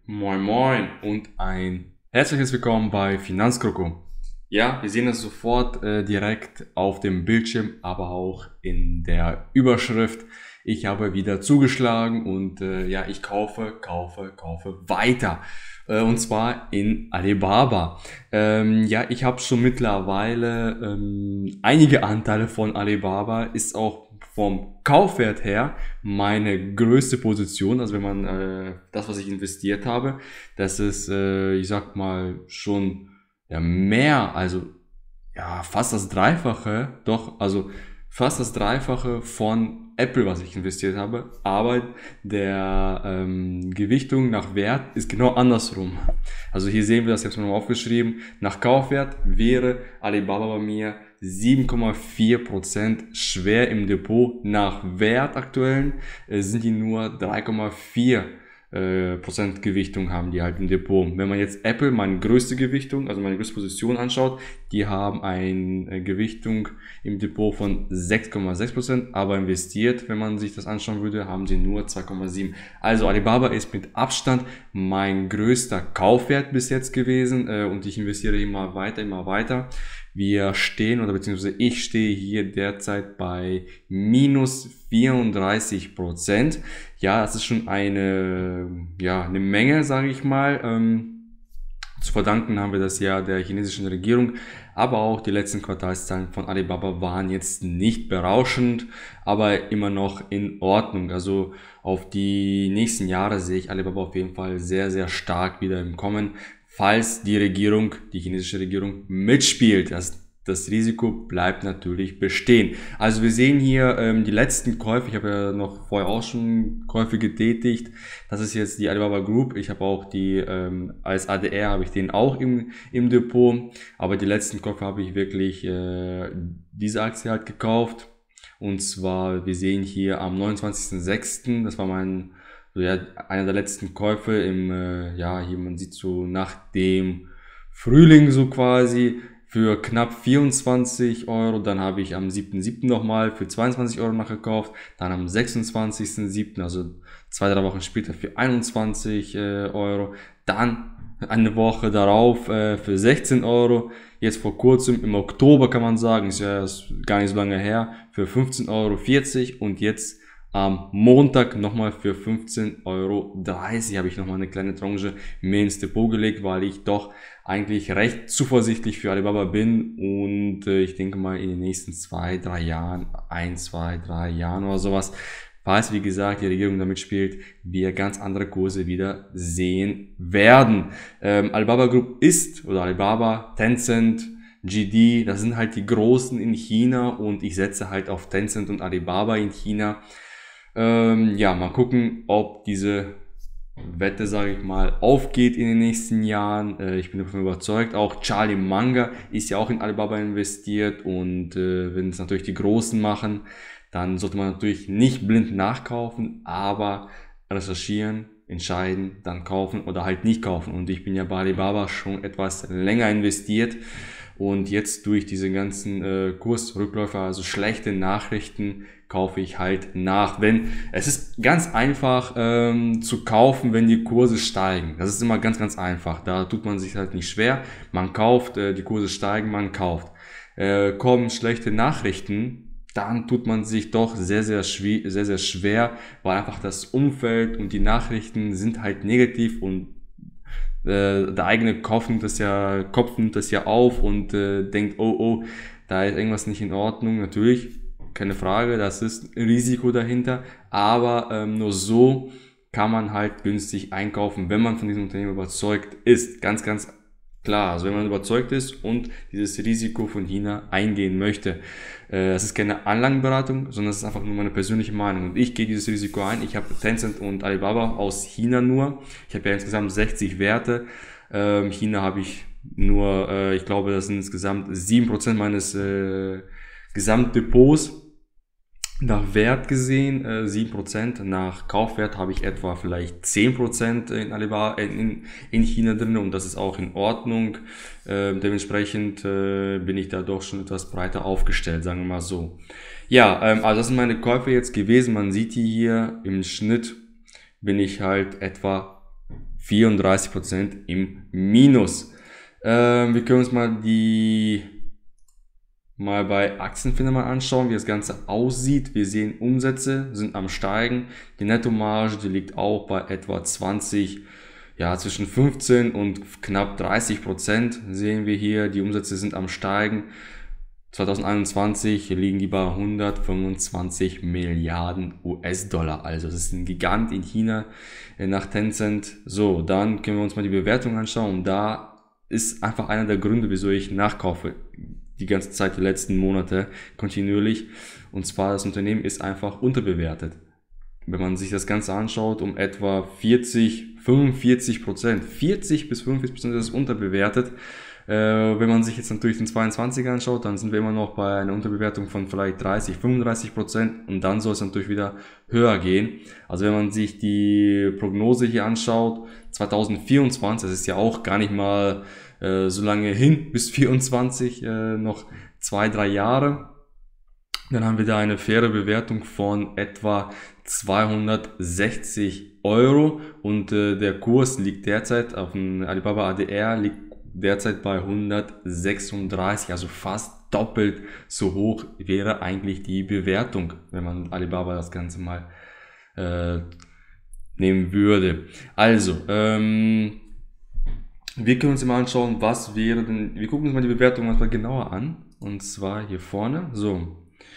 Moin Moin und ein herzliches Willkommen bei Finanzkroko. Ja, wir sehen es sofort direkt auf dem Bildschirm, aber auch in der Überschrift. Ich habe wieder zugeschlagen und ich kaufe weiter. Und zwar in Alibaba. Ich habe schon mittlerweile einige Anteile von Alibaba, ist auch vom Kaufwert her meine größte Position, also wenn man das, was ich investiert habe, das ist, ich sag mal, schon mehr, also fast das Dreifache, also fast das Dreifache von Apple, was ich investiert habe, aber der Gewichtung nach Wert ist genau andersrum. Also hier sehen wir das, ich habe es mal aufgeschrieben, nach Kaufwert wäre Alibaba bei mir 7,4% schwer im Depot. Nach Wert aktuellen sind die nur 3,4 Prozent Gewichtung haben die halt im Depot. Wenn man jetzt Apple, meine größte Gewichtung, also meine größte Position anschaut, die haben eine Gewichtung im Depot von 6,6%, aber investiert, wenn man sich das anschauen würde, haben sie nur 2,7. Also Alibaba ist mit Abstand mein größter Kaufwert bis jetzt gewesen und ich investiere immer weiter. Wir stehen, oder beziehungsweise ich stehe hier derzeit bei minus 34%. Ja, das ist schon eine Menge, sage ich mal. Zu verdanken haben wir das ja der chinesischen Regierung, aber auch die letzten Quartalszahlen von Alibaba waren jetzt nicht berauschend, aber immer noch in Ordnung. Also auf die nächsten Jahre sehe ich Alibaba auf jeden Fall sehr, sehr stark wieder im Kommen, falls die chinesische Regierung mitspielt. Das Risiko bleibt natürlich bestehen. Also wir sehen hier die letzten Käufe. Ich habe ja noch vorher auch schon Käufe getätigt. Das ist jetzt die Alibaba Group. Ich habe auch die, als ADR habe ich den auch im Depot. Aber die letzten Käufe habe ich wirklich diese Aktie halt gekauft. Und zwar, wir sehen hier am 29.06., das war einer der letzten Käufe hier man sieht so nach dem Frühling so quasi, für knapp 24 Euro, dann habe ich am 7.7. nochmal für 22 Euro nachgekauft, dann am 26.7., also 2-3 Wochen später für 21 Euro, dann eine Woche darauf für 16 Euro, jetzt vor kurzem im Oktober kann man sagen, ist ja gar nicht so lange her, für 15,40 Euro und jetzt am Montag nochmal für 15,30 Euro habe ich nochmal eine kleine Tranche mehr ins Depot gelegt, weil ich doch eigentlich recht zuversichtlich für Alibaba bin und ich denke mal in den nächsten 2-3 Jahren, 1-2-3 Jahren oder sowas, falls wie gesagt die Regierung damit spielt, wir ganz andere Kurse wieder sehen werden. Alibaba Group Alibaba, Tencent, GD, das sind halt die Großen in China und ich setze halt auf Tencent und Alibaba in China. Mal gucken, ob diese Wette, sage ich mal, aufgeht in den nächsten Jahren. Ich bin davon überzeugt. Auch Charlie Munger ist ja auch in Alibaba investiert und wenn es natürlich die Großen machen, dann sollte man natürlich nicht blind nachkaufen, aber recherchieren, entscheiden, dann kaufen oder halt nicht kaufen. Und ich bin ja bei Alibaba schon etwas länger investiert. Und jetzt durch diese ganzen Kursrückläufe, also schlechte Nachrichten, kaufe ich halt nach. Es ist ganz einfach zu kaufen, wenn die Kurse steigen. Das ist immer ganz, ganz einfach. Da tut man sich halt nicht schwer. Man kauft, die Kurse steigen, man kauft. Kommen schlechte Nachrichten, dann tut man sich doch sehr, sehr schwer, weil einfach das Umfeld und die Nachrichten sind halt negativ und der eigene Kopf nimmt das ja auf und denkt, oh, da ist irgendwas nicht in Ordnung. Natürlich, keine Frage, das ist ein Risiko dahinter, aber nur so kann man halt günstig einkaufen, wenn man von diesem Unternehmen überzeugt ist. Ganz, ganz klar, also wenn man überzeugt ist und dieses Risiko von China eingehen möchte. Das ist keine Anlagenberatung, sondern es ist einfach nur meine persönliche Meinung. Und ich gehe dieses Risiko ein. Ich habe Tencent und Alibaba aus China nur. Ich habe ja insgesamt 60 Werte. China habe ich nur, ich glaube, das sind insgesamt 7% meines Gesamtdepots. Nach Wert gesehen 7%, nach Kaufwert habe ich etwa vielleicht 10% in Alibaba in China drin und das ist auch in Ordnung. Dementsprechend bin ich da doch schon etwas breiter aufgestellt, sagen wir mal so. Ja, also das sind meine Käufe jetzt gewesen. Man sieht die hier im Schnitt bin ich halt etwa 34% im Minus. Wir können uns mal bei Aktienfinder mal anschauen, wie das Ganze aussieht. Wir sehen, Umsätze sind am Steigen. Die Nettomarge, die liegt auch bei etwa 20, ja, zwischen 15 und knapp 30% sehen wir hier. Die Umsätze sind am Steigen. 2021 liegen die bei 125 Milliarden US-Dollar. Also das ist ein Gigant in China nach Tencent. So, dann können wir uns mal die Bewertung anschauen. Und da ist einfach einer der Gründe, wieso ich nachkaufe. Die ganze Zeit, die letzten Monate kontinuierlich. Und zwar, das Unternehmen ist einfach unterbewertet. Wenn man sich das Ganze anschaut, um etwa 45%. 40 bis 45% ist unterbewertet. Wenn man sich jetzt natürlich den 22 anschaut, dann sind wir immer noch bei einer Unterbewertung von vielleicht 30-35% und dann soll es natürlich wieder höher gehen. Also wenn man sich die Prognose hier anschaut, 2024, das ist ja auch gar nicht mal so lange hin, bis 24, noch 2-3 Jahre, dann haben wir da eine faire Bewertung von etwa 260 Euro und der Kurs liegt derzeit auf dem Alibaba ADR, liegt derzeit bei 136, also fast doppelt so hoch wäre eigentlich die Bewertung, wenn man Alibaba das Ganze mal nehmen würde. Also, wir können uns mal anschauen, was wäre denn, wir gucken uns mal die Bewertung mal genauer an, und zwar hier vorne, so.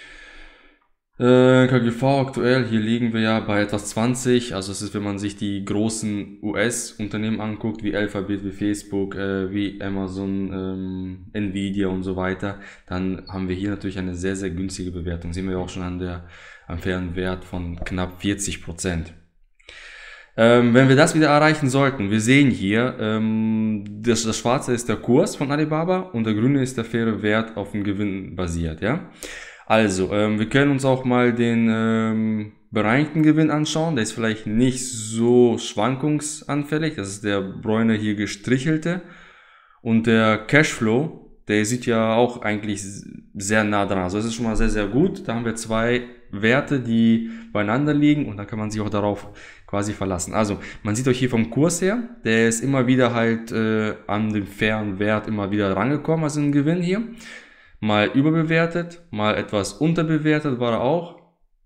KGV aktuell, hier liegen wir ja bei etwas 20, also es ist, wenn man sich die großen US-Unternehmen anguckt, wie Alphabet, wie Facebook, wie Amazon, Nvidia und so weiter, dann haben wir hier natürlich eine sehr, sehr günstige Bewertung. Sehen wir auch schon am fairen Wert von knapp 40%. Wenn wir das wieder erreichen sollten, wir sehen hier, das Schwarze ist der Kurs von Alibaba und der Grüne ist der faire Wert auf den Gewinn basiert, ja. Also, wir können uns auch mal den bereinigten Gewinn anschauen. Der ist vielleicht nicht so schwankungsanfällig. Das ist der bräune hier gestrichelte. Und der Cashflow, der sieht ja auch eigentlich sehr nah dran. Also das ist schon mal sehr, sehr gut. Da haben wir zwei Werte, die beieinander liegen und da kann man sich auch darauf quasi verlassen. Also, man sieht euch hier vom Kurs her, der ist immer wieder halt an den fairen Wert immer wieder rangekommen, also ein Gewinn hier. Mal überbewertet, mal etwas unterbewertet war er auch.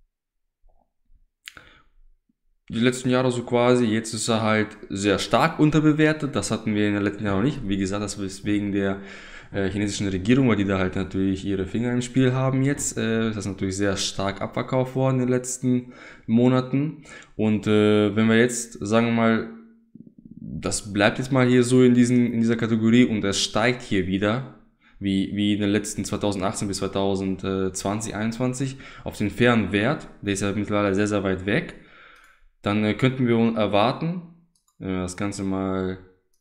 Die letzten Jahre so quasi, jetzt ist er halt sehr stark unterbewertet, das hatten wir in den letzten Jahren noch nicht. Wie gesagt, das ist wegen der chinesischen Regierung, weil die da halt natürlich ihre Finger im Spiel haben jetzt. Das ist natürlich sehr stark abverkauft worden in den letzten Monaten. Und wenn wir jetzt, sagen wir mal, das bleibt jetzt mal hier so in dieser Kategorie und es steigt hier wieder, wie in den letzten 2018 bis 2020, 2021 auf den fairen Wert, der ist ja mittlerweile sehr, sehr weit weg, dann könnten wir erwarten, das Ganze mal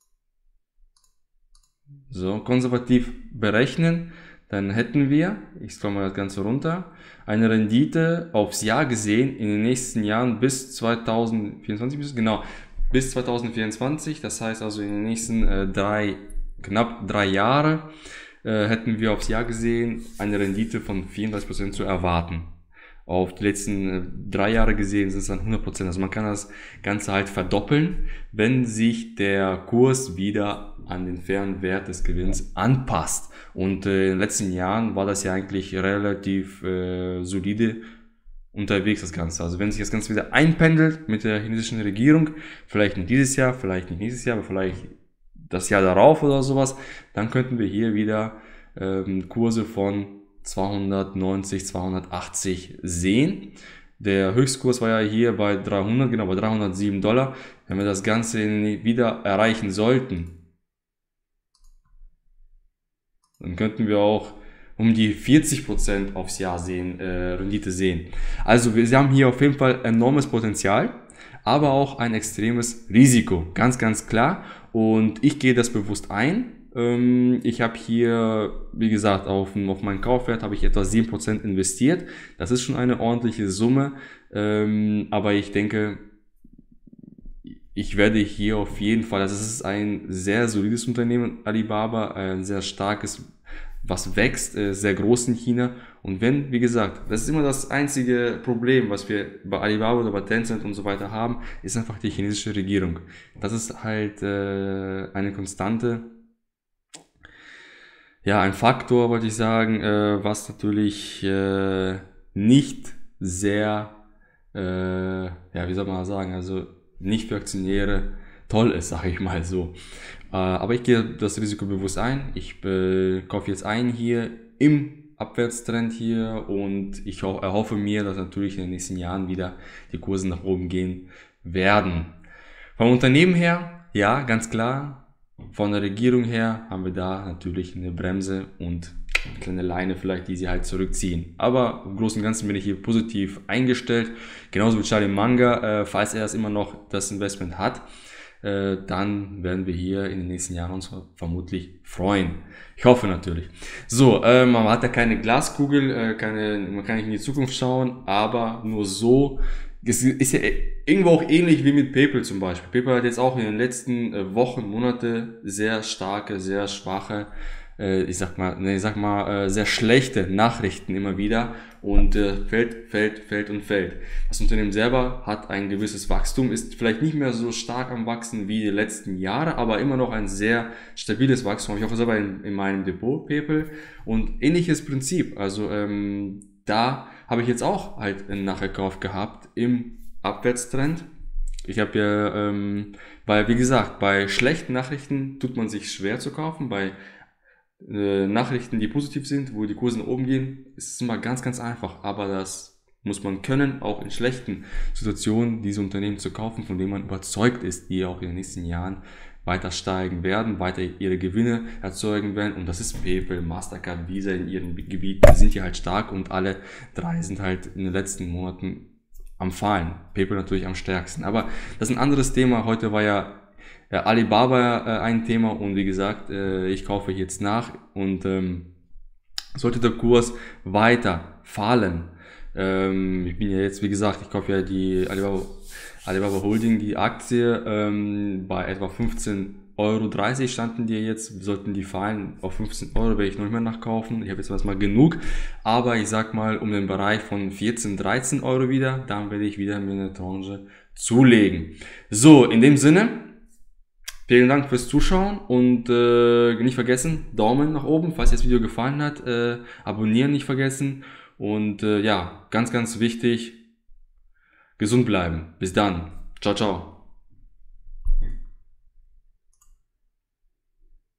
so konservativ berechnen, dann hätten wir, ich scroll mal das Ganze runter, eine Rendite aufs Jahr gesehen in den nächsten Jahren bis 2024, genau, bis 2024, das heißt also in den nächsten knapp drei Jahre, hätten wir aufs Jahr gesehen eine Rendite von 34% zu erwarten. Auf die letzten 3 Jahre gesehen sind es dann 100%. Also man kann das Ganze halt verdoppeln, wenn sich der Kurs wieder an den fairen Wert des Gewinns anpasst. Und in den letzten Jahren war das ja eigentlich relativ solide unterwegs, das Ganze. Also wenn sich das Ganze wieder einpendelt mit der chinesischen Regierung, vielleicht nicht dieses Jahr, vielleicht nicht nächstes Jahr, aber vielleicht das Jahr darauf oder sowas, dann könnten wir hier wieder Kurse von 290, 280 sehen. Der Höchstkurs war ja hier bei 300, genau bei $307. Wenn wir das Ganze wieder erreichen sollten, dann könnten wir auch um die 40% aufs Jahr Rendite sehen. Also wir haben hier auf jeden Fall enormes Potenzial, aber auch ein extremes Risiko, ganz, ganz klar. Und ich gehe das bewusst ein. Ich habe hier, wie gesagt, auf meinen Kaufwert habe ich etwa 7% investiert. Das ist schon eine ordentliche Summe. Aber ich denke, ich werde hier auf jeden Fall, das ist ein sehr solides Unternehmen, Alibaba, ein sehr starkes was wächst, sehr groß in China. Und wenn, wie gesagt, das ist immer das einzige Problem, was wir bei Alibaba oder bei Tencent und so weiter haben, ist einfach die chinesische Regierung. Das ist halt eine Konstante, ja, ein Faktor, wollte ich sagen, was natürlich nicht sehr, ja, wie soll man sagen, also nicht für Aktionäre toll ist, sage ich mal so. Aber ich gehe das Risiko bewusst ein. Ich kaufe jetzt ein hier im Abwärtstrend hier und ich erhoffe mir, dass natürlich in den nächsten Jahren wieder die Kurse nach oben gehen werden. Vom Unternehmen her, ja, ganz klar. Von der Regierung her haben wir da natürlich eine Bremse und eine kleine Leine vielleicht, die sie halt zurückziehen. Aber im Großen und Ganzen bin ich hier positiv eingestellt. Genauso wie Charlie Munger, falls er immer noch das Investment hat, dann werden wir hier in den nächsten Jahren uns vermutlich freuen. Ich hoffe natürlich. So, man hat ja keine Glaskugel, man kann nicht in die Zukunft schauen, aber nur so. Es ist ja irgendwo auch ähnlich wie mit PayPal zum Beispiel. PayPal hat jetzt auch in den letzten Wochen, Monate sehr starke, sehr schwache, sehr schlechte Nachrichten immer wieder und fällt. Das Unternehmen selber hat ein gewisses Wachstum, ist vielleicht nicht mehr so stark am Wachsen wie die letzten Jahre, aber immer noch ein sehr stabiles Wachstum. Ich hoffe selber in meinem Depot PayPal und ähnliches Prinzip. Also da habe ich jetzt auch halt einen Nachverkauf gehabt im Abwärtstrend. Ich habe ja, weil wie gesagt, bei schlechten Nachrichten tut man sich schwer zu kaufen. Bei Nachrichten, die positiv sind, wo die Kurse nach oben gehen, ist es immer ganz, ganz einfach. Aber das muss man können, auch in schlechten Situationen diese Unternehmen zu kaufen, von denen man überzeugt ist, die auch in den nächsten Jahren weiter steigen werden, weiter ihre Gewinne erzeugen werden. Und das ist PayPal, Mastercard, Visa in ihren Gebieten, sind hier halt stark und alle drei sind halt in den letzten Monaten am Fallen. PayPal natürlich am stärksten. Aber das ist ein anderes Thema. Heute war ja Alibaba ein Thema und wie gesagt, ich kaufe jetzt nach und sollte der Kurs weiter fallen. Ich bin ja jetzt, wie gesagt, ich kaufe ja die Alibaba Holding, die Aktie, bei etwa 15,30 € standen die jetzt, sollten die fallen auf 15 Euro, werde ich noch nicht mehr nachkaufen. Ich habe jetzt erstmal genug, aber ich sag mal um den Bereich von 14, 13 Euro wieder, dann werde ich wieder mir eine Tranche zulegen. So, in dem Sinne, vielen Dank fürs Zuschauen und nicht vergessen, Daumen nach oben, falls dir das Video gefallen hat, abonnieren nicht vergessen und ja, ganz, ganz wichtig, gesund bleiben. Bis dann. Ciao, ciao.